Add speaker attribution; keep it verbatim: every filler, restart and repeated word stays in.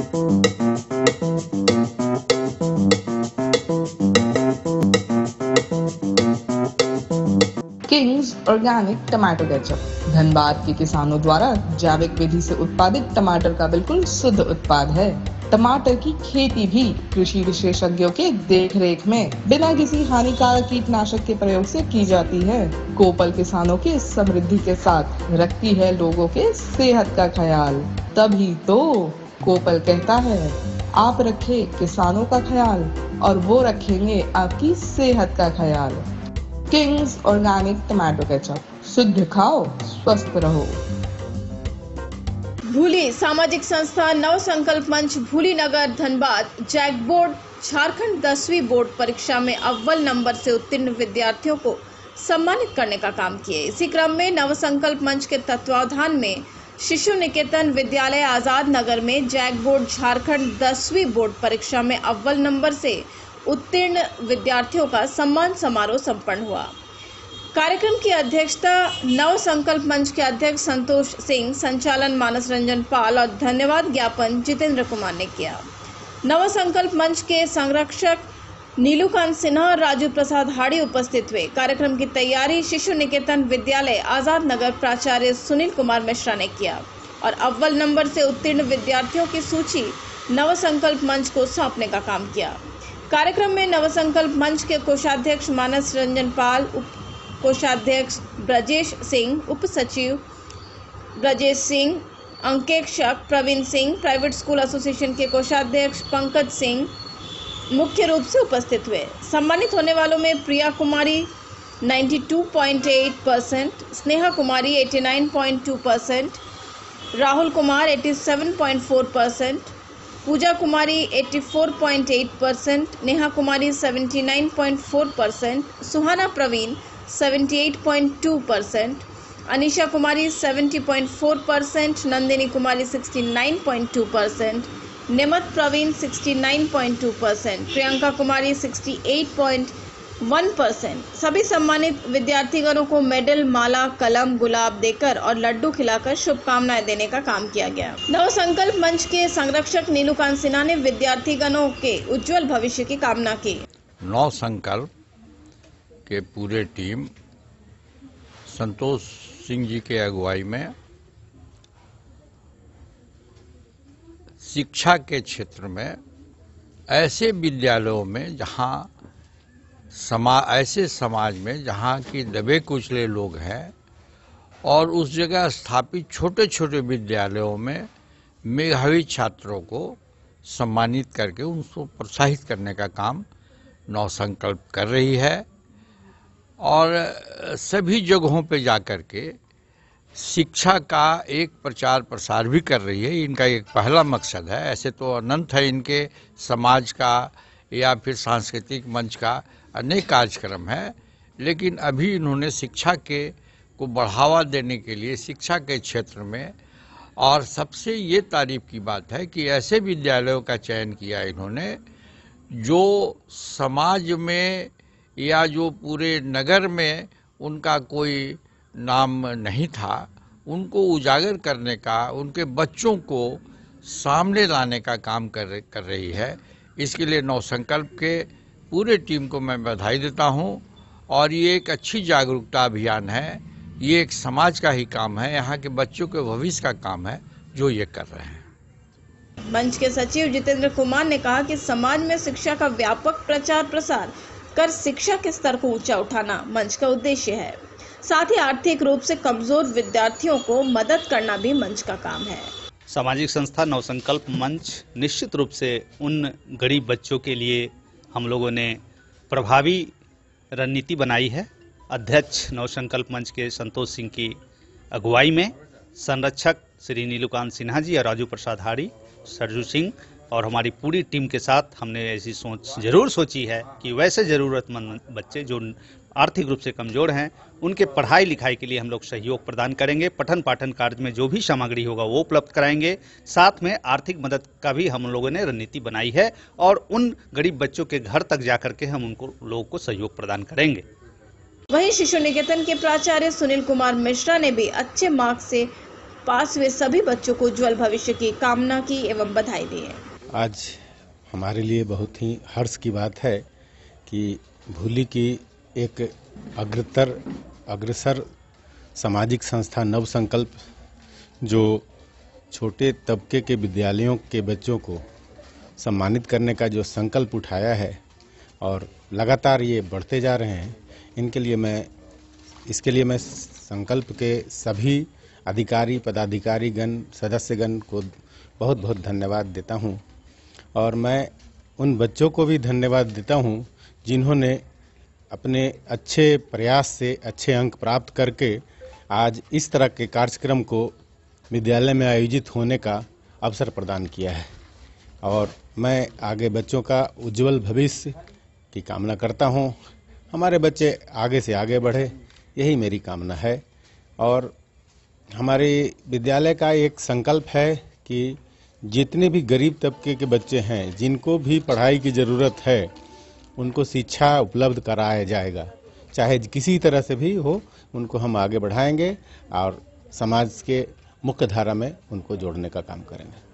Speaker 1: Kings organic tomato ketchup Dhanbad के किसानों द्वारा जैविक विधि से उत्पादित टमाटर का बिल्कुल शुद्ध उत्पाद है। टमाटर की खेती भी कृषि विशेषज्ञों के देख रेख में बिना किसी हानिकारक कीटनाशक के प्रयोग से की जाती है। कोपल किसानों की समृद्धि के साथ रखती है लोगों के सेहत का ख्याल, तभी तो कोपल कहता है आप रखें किसानों का ख्याल और वो रखेंगे आपकी सेहत का ख्याल। किंग्स ऑर्गेनिक टमाटो केचप, शुद्ध खाओ स्वस्थ रहो।
Speaker 2: भूली सामाजिक संस्था नव संकल्प मंच भूली नगर धनबाद जैक बोर्ड झारखंड दसवीं बोर्ड परीक्षा में अव्वल नंबर से उत्तीर्ण विद्यार्थियों को सम्मानित करने का काम किए। इसी क्रम में नव संकल्प मंच के तत्वावधान में शिशु निकेतन विद्यालय आजाद नगर में जैक बोर्ड झारखंड दसवीं बोर्ड परीक्षा में अव्वल नंबर से उत्तीर्ण विद्यार्थियों का सम्मान समारोह संपन्न हुआ। कार्यक्रम की अध्यक्षता नव संकल्प मंच के अध्यक्ष संतोष सिंह, संचालन मानस रंजन पाल और धन्यवाद ज्ञापन जितेंद्र कुमार ने किया। नव संकल्प मंच के संरक्षक नीलूकांत सिन्हा और राजू प्रसाद हाड़ी उपस्थित हुए। कार्यक्रम की तैयारी शिशु निकेतन विद्यालय आजाद नगर प्राचार्य सुनील कुमार मिश्रा ने किया और अव्वल नंबर से उत्तीर्ण विद्यार्थियों की सूची नव संकल्प मंच को सौंपने का काम किया। कार्यक्रम में नव संकल्प मंच के कोषाध्यक्ष मानस रंजन पाल, उप कोषाध्यक्ष ब्रजेश सिंह, उप सचिव ब्रजेश सिंह, अंकेक्षक Praveen Singh, private school association के कोषाध्यक्ष पंकज सिंह मुख्य रूप से उपस्थित हुए। सम्मानित होने वालों में प्रिया कुमारी बानवे पॉइंट आठ परसेंट, स्नेहा कुमारी नवासी पॉइंट दो परसेंट, राहुल कुमार सत्तासी पॉइंट चार परसेंट, पूजा कुमारी चौरासी पॉइंट आठ परसेंट, नेहा कुमारी उन्यासी पॉइंट चार परसेंट, सुहाना प्रवीण अठहत्तर पॉइंट दो परसेंट, अनीशा कुमारी सत्तर पॉइंट चार परसेंट, नंदिनी कुमारी उनहत्तर पॉइंट दो परसेंट, नेमत प्रवीण उनहत्तर पॉइंट दो परसेंट, प्रियंका कुमारी अड़सठ पॉइंट एक परसेंट। सभी सम्मानित विद्यार्थीगणों को मेडल, माला, कलम, गुलाब देकर और लड्डू खिलाकर शुभकामनाएं देने का काम किया गया। नव संकल्प मंच के संरक्षक नीलूकांत सिन्हा ने विद्यार्थीगणों के उज्जवल भविष्य की कामना की।
Speaker 3: नव संकल्प के पूरे टीम संतोष सिंह जी के अगुवाई में शिक्षा के क्षेत्र में ऐसे विद्यालयों में जहां समा ऐसे समाज में जहां की दबे कुचले लोग हैं और उस जगह स्थापित छोटे छोटे विद्यालयों में मेधावी छात्रों को सम्मानित करके उनको प्रोत्साहित करने का काम नव संकल्प कर रही है और सभी जगहों पे जाकर के शिक्षा का एक प्रचार प्रसार भी कर रही है। इनका एक पहला मकसद है, ऐसे तो अनंत है इनके समाज का या फिर सांस्कृतिक मंच का अनेक कार्यक्रम है, लेकिन अभी इन्होंने शिक्षा के को बढ़ावा देने के लिए शिक्षा के क्षेत्र में, और सबसे ये तारीफ की बात है कि ऐसे विद्यालयों का चयन किया इन्होंने जो समाज में या जो पूरे नगर में उनका कोई नाम नहीं था, उनको उजागर करने का, उनके बच्चों को सामने लाने का काम कर कर रही है। इसके लिए नव संकल्प के पूरे टीम को मैं बधाई देता हूं और ये एक अच्छी जागरूकता अभियान है, ये एक समाज का ही काम है, यहाँ के बच्चों के भविष्य का काम है जो ये कर रहे हैं।
Speaker 2: मंच के सचिव जितेंद्र कुमार ने कहा कि समाज में शिक्षा का व्यापक प्रचार प्रसार कर शिक्षा के स्तर को ऊंचा उठाना मंच का उद्देश्य है। साथ ही आर्थिक रूप से कमजोर विद्यार्थियों को मदद करना भी मंच का काम है।
Speaker 4: सामाजिक संस्था नवसंकल्प मंच निश्चित रूप से उन गरीब बच्चों के लिए हम लोगों ने प्रभावी रणनीति बनाई है। अध्यक्ष नवसंकल्प मंच के संतोष सिंह की अगुवाई में संरक्षक श्री नीलूकांत सिन्हा जी और राजू प्रसाद हाड़ी, सरजू सिंह और हमारी पूरी टीम के साथ हमने ऐसी सोच जरूर सोची है कि वैसे ज़रूरतमंद बच्चे जो आर्थिक रूप से कमज़ोर हैं उनके पढ़ाई लिखाई के लिए हम लोग सहयोग प्रदान करेंगे। पठन पाठन कार्य में जो भी सामग्री होगा वो उपलब्ध कराएंगे। साथ में आर्थिक मदद का भी हम लोगों ने रणनीति बनाई है और उन गरीब बच्चों के घर तक जाकर के हम उनको लोगों को सहयोग प्रदान करेंगे।
Speaker 2: वहीं शिशु निकेतन के प्राचार्य सुनील कुमार मिश्रा ने भी अच्छे मार्क्स से पास हुए सभी बच्चों को उज्जवल भविष्य की कामना की एवं बधाई दी है।
Speaker 5: आज हमारे लिए बहुत ही हर्ष की बात है कि भूली की एक अग्रतर अग्रसर सामाजिक संस्था नव संकल्प जो छोटे तबके के विद्यालयों के बच्चों को सम्मानित करने का जो संकल्प उठाया है और लगातार ये बढ़ते जा रहे हैं, इनके लिए मैं इसके लिए मैं संकल्प के सभी अधिकारी पदाधिकारीगण सदस्यगण को बहुत बहुत धन्यवाद देता हूं और मैं उन बच्चों को भी धन्यवाद देता हूं जिन्होंने अपने अच्छे प्रयास से अच्छे अंक प्राप्त करके आज इस तरह के कार्यक्रम को विद्यालय में आयोजित होने का अवसर प्रदान किया है और मैं आगे बच्चों का उज्जवल भविष्य की कामना करता हूं। हमारे बच्चे आगे से आगे बढ़े, यही मेरी कामना है। और हमारे विद्यालय का एक संकल्प है कि जितने भी गरीब तबके के बच्चे हैं जिनको भी पढ़ाई की ज़रूरत है उनको शिक्षा उपलब्ध कराया जाएगा, चाहे किसी तरह से भी हो, उनको हम आगे बढ़ाएंगे और समाज के मुख्य धारा में उनको जोड़ने का काम करेंगे।